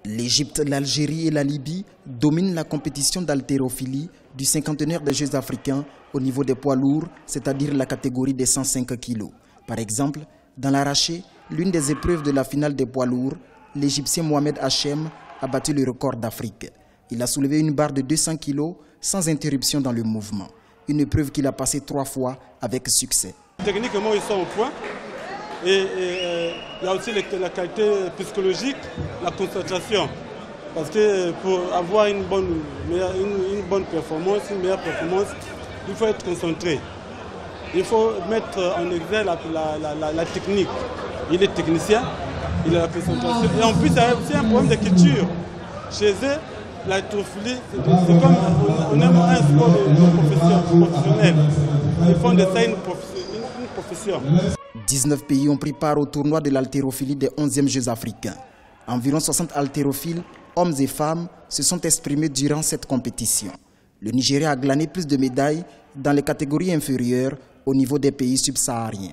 L'Égypte, l'Algérie et la Libye dominent la compétition d'haltérophilie du cinquantenaire des Jeux africains au niveau des poids lourds, c'est-à-dire la catégorie des 105 kg. Par exemple, dans l'arraché, l'une des épreuves de la finale des poids lourds, l'Égyptien Mohamed Hachem a battu le record d'Afrique. Il a soulevé une barre de 200 kg sans interruption dans le mouvement. Une épreuve qu'il a passée 3 fois avec succès. Techniquement, ils sont au point. Et il y a aussi la qualité psychologique, la concentration. Parce que pour avoir une bonne performance, une meilleure performance, il faut être concentré. Il faut mettre en exergue la technique. Il est technicien, il a la concentration. Et en plus, il y a aussi un problème de culture. Chez eux, l'haltérophilie, c'est comme on aime un sport de professionnel. Ils font de ça une profession. 19 pays ont pris part au tournoi de l'haltérophilie des 11e Jeux africains. Environ 60 haltérophiles, hommes et femmes, se sont exprimés durant cette compétition. Le Nigeria a glané plus de médailles dans les catégories inférieures au niveau des pays subsahariens.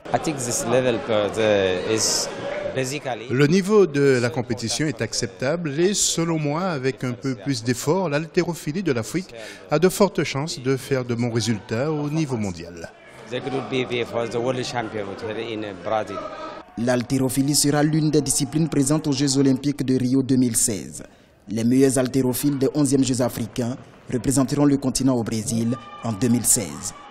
Le niveau de la compétition est acceptable et selon moi, avec un peu plus d'efforts, l'haltérophilie de l'Afrique a de fortes chances de faire de bons résultats au niveau mondial. L'haltérophilie sera l'une des disciplines présentes aux Jeux olympiques de Rio 2016. Les meilleurs haltérophiles des 11e Jeux africains représenteront le continent au Brésil en 2016.